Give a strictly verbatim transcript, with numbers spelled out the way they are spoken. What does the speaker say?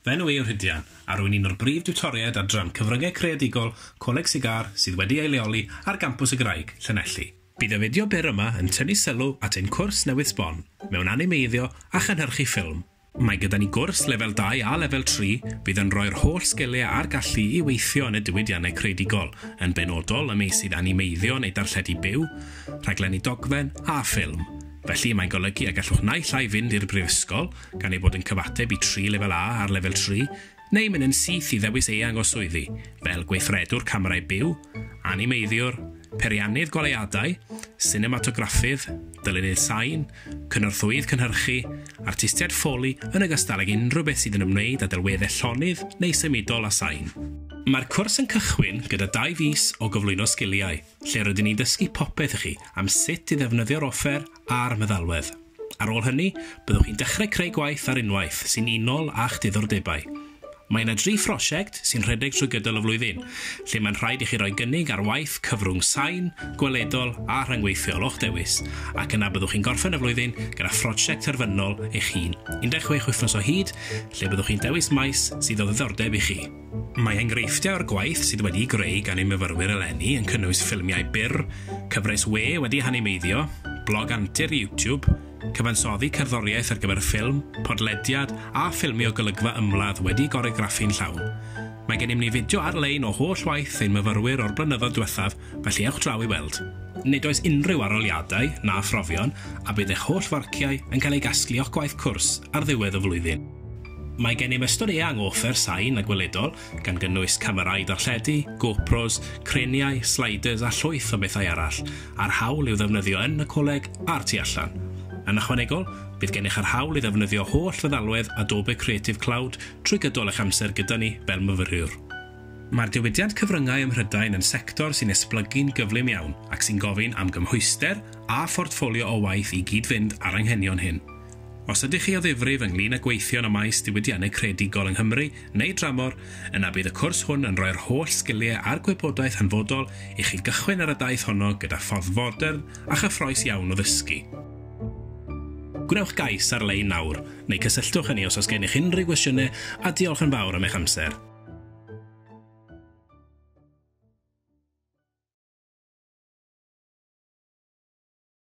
Fe nhw yw'r Rhydian, a rwy'n un o'r brif diwtoriaid adran cyfryngau creadigol Coleg Sigar sydd wedi ei leoli ar gampws y Graig, Llanelli. Bydd y fideo byr yma yn tynnu sylw at ein cwrs newydd sbon mewn animeiddio a chynhyrchu ffilm. Mae gyda ni gwrs lefel dau a lefel tri bydd yn rhoi'r holl sgiliau a'r gallu i weithio yn y diwydiannau creadigol, yn benodol y meysydd animeiddio neu darlledu byw, rhaglenni dogfen a ffilm. Felly mae'n golygu a gallwch naill ai fynd i'r brifysgol, gan ei bod yn cyfateb i tri lefel A ar lefel tri, neu mynd yn syth i ddewis eang o swyddi, fel gweithredwr camerau byw, animeiddiwr, periannydd goleuadau, cinematograffydd, dylunydd sain, cynorthwydd cynhyrchu, artistiaid ffoli yn ogystal ag unrhyw beth sydd yn ymwneud â delweddau llonydd neu symudol a sain. Mae'r cwrs yn cychwyn gyda dau fis o gyflwyno sgiliau, lle rydyn ni'n dysgu popeth i chi am sut i ddefnyddio'r offer a'r meddalwedd. Ar ôl hynny, byddwch chi'n dechrau creu gwaith ar unwaith sy'n unol a'ch diddordebau. Mae yna dri phrosiect sy'n rhedeg trwy gydol y flwyddyn, lle mae'n rhaid i chi roi gynnig ar waith cyfrwng sain, gweledol a rhyngweithiol o'ch dewis, ac yna byddwch chi'n gorffen y flwyddyn gyda phrosiect terfynol eich hun. un deg chwech wythnos o hyd, lle byddwch chi'n dewis maes sydd o ddiddordeb i chi. Mae enghreifftiau o'r gwaith sydd wedi'i greu gan ein myfyrwyr eleni yn cynnwys ffilmiau byr, cyfres we wedi hanimeiddio, blog antur YouTube, cyfansoddi cerddoriaeth ar gyfer ffilm, podlediad a ffilmio golygfa ymladd wedi goregraffu'n llawn. Mae gennym ni fideo ar-lein o holl waith ein myfyrwyr o'r blynyddoedd diwethaf, felly ewch draw i weld. Nid oes unrhyw aroliadau na phrofion, a bydd eich holl farciau yn cael ei gasglu o'ch gwaith cwrs ar ddiwedd y flwyddyn. Mae gennym ystod eang o offer sain a gweledol, gan gynnwys camerau darlledu, GoPros, creniau, sliders a llwyth o bethau arall, a'r hawl i'w ddefnyddio yn y coleg a'r tu allan. Yn ychwanegol, bydd gennych yr hawl i ddefnyddio holl feddalwedd Adobe Creative Cloud trwy gydol eich amser gyda ni fel myfyriwr. Mae'r diwydiant cyfryngau ym Mhrydain yn sector sy'n esblygu'n gyflym iawn ac sy'n gofyn am gymhwyster a phortffolio o waith i gyd-fynd ar anghenion hyn. Os ydych chi o ddifrif ynglyn â gweithio yn y maes diwydiannau creadigol yng Nghymru neu dramor, yna bydd y cwrs hwn yn rhoi'r holl sgiliau a'r gwybodaeth hanfodol i chi gychwyn ar y daith honno gyda ffordd fodern a chyffrous iawn o ddysgu. Gwnewch gais ar-lein nawr, neu cysylltwch â ni os oes gennych unrhyw gwestiynau a diolch yn fawr am eich amser.